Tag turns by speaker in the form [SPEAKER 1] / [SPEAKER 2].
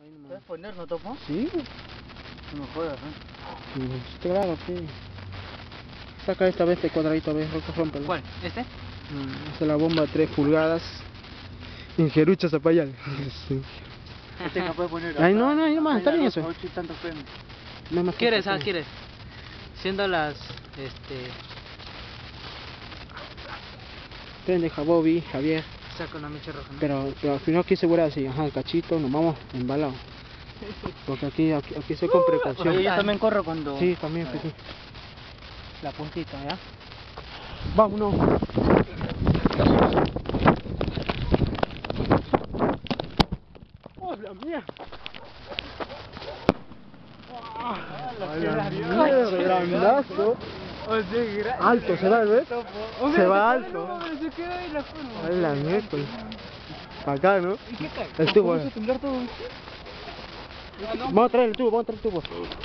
[SPEAKER 1] ¿Puedes poner, no topo?
[SPEAKER 2] Sí.
[SPEAKER 1] No me jodas, ¿eh?
[SPEAKER 2] Claro, sí. Saca esta vez este cuadradito, ves, rómpelo.
[SPEAKER 1] ¿Cuál? ¿Este?
[SPEAKER 2] Esta es la bomba 3 pulgadas. Injerucha Zapayal. Sí.
[SPEAKER 1] Este no puede poner.
[SPEAKER 2] Ay, no, no, más, está bien eso. No más
[SPEAKER 1] ¿Quieres?
[SPEAKER 2] cosas,
[SPEAKER 1] ¿Quieres? Siendo las,
[SPEAKER 2] Pendeja Bobby, Javier.
[SPEAKER 1] saco una mecha roja, ¿no?
[SPEAKER 2] Pero al final aquí segura así, ajá, cachito, nos vamos embalados. Porque aquí se con precaución.
[SPEAKER 1] Oye, yo también corro cuando...
[SPEAKER 2] Sí, también, sí.
[SPEAKER 1] La puntita, ¿ya?
[SPEAKER 2] Vámonos. ¡Oh, la mía! ¡Grandazo! Alto será, ¿ves? Se va alto. Ay, la miércoles. Acá, ¿no? El tubo. Vamos a traer el tubo,